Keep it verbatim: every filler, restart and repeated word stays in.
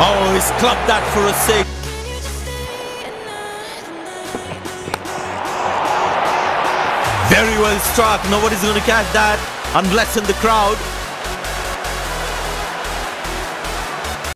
Oh, he's clubbed that for a six. Very well struck. Nobody's going to catch that unless in the crowd.